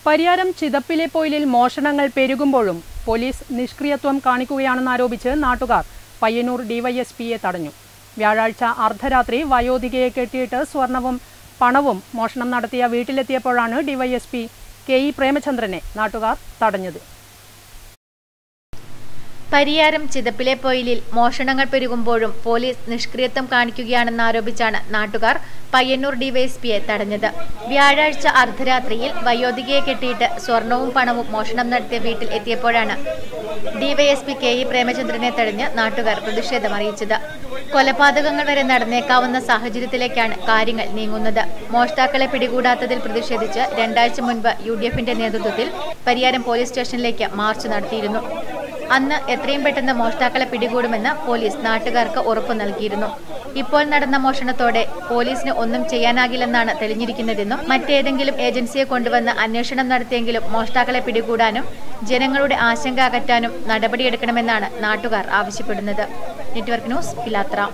പരിയാരം ചിതപ്പിലെ പൊയിലിൽ മോഷണങ്ങൾ പെരുകുമ്പോഴും police നിഷ്ക്രിയത്വം കാണിക്കുകയാണെന്നാരോപിച്ച് നാട്ടുകാർ പയ്യന്നൂർ ഡിവൈഎസ്പിയെ തടഞ്ഞു. വ്യാഴാഴ്ച അർദ്ധരാത്രി വയോധികയെ കെട്ടിയിട്ട് സ്വർണവും പണവും മോഷണം നടത്തിയ വീട്ടിലെത്തിയപ്പോഴാണ് ഡിവൈഎസ്പി കെ.ഇ. പ്രേമചന്ദ്രനെ നാട്ടുകാർ തടഞ്ഞത്. പരിയാരം ചിതപ്പിലെ പൊയിലിൽ മോഷണങ്ങൾ പെരുകുമ്പോഴും പോലീസ് നിഷ്ക്രിയത്വം കാണിക്കുകയാണെന്നാരോപിച്ചാണ് നാട്ടുകാർ പയ്യന്നൂർ ഡിവൈഎസ്പിയെ തടഞ്ഞത്. വ്യാഴാഴ്ച അർദ്ധരാത്രിയിൽ വയോധികയെ കെട്ടിയിട്ട് സ്വർണവും പണവും മോഷണം നടത്തിയ വീട്ടിൽ എത്തിയപ്പോഴാണ് ഡിവൈഎസ്പി കെ.ഇ. പ്രേമചന്ദ്രനെ തടഞ്ഞ് നാട്ടുകാർ പ്രതിഷേധമറിയിച്ചത്. കൊലപാതകങ്ങൾ വരെ നടന്നേക്കാവുന്ന സാഹചര്യത്തിലേക്കാണ് കാര്യങ്ങൾ നീങ്ങുന്നത്. മോഷ്ടാക്കളെ പിടികൂടാത്തതിൽ പ്രതിഷേധിച്ച് 2 ആഴ്ച മുൻപ് UDFന്റെ നേതൃത്വത്തിൽ പരിയാരം പോലീസ് സ്റ്റേഷനിലേക്ക് മാർച്ച് നടത്തിയിരുന്നു. അന്ന് എത്രയും പെട്ടെന്ന് മോഷ്ടാക്കളെ പിടികൂടുമെന്ന് പോലീസ് നാട്ടുകാർക്ക് ഉറപ്പു നൽകിയിരുന്നു. ഇപ്പോൾ നടന്ന മോഷണത്തോടെ പോലീസിന് ഒന്നും ചെയ്യാനാകില്ലെന്നാണ് തെളിഞ്ഞിരിക്കുന്നതെന്നും മറ്റേതെങ്കിലും ഏജൻസിയെ കൊണ്ടുവന്ന് അന്വേഷണം നടത്തിയെങ്കിലും മോഷ്ടാക്കളെ പിടികൂടാനും ജനങ്ങളുടെ ആശങ്ക അകറ്റാനും നടപടിയെടുക്കണമെന്നാണ് നാട്ടുകാർ ആവശ്യപ്പെടുന്നത്. നെറ്റ്വർക്ക് ന്യൂസ്, പിലാത്ര.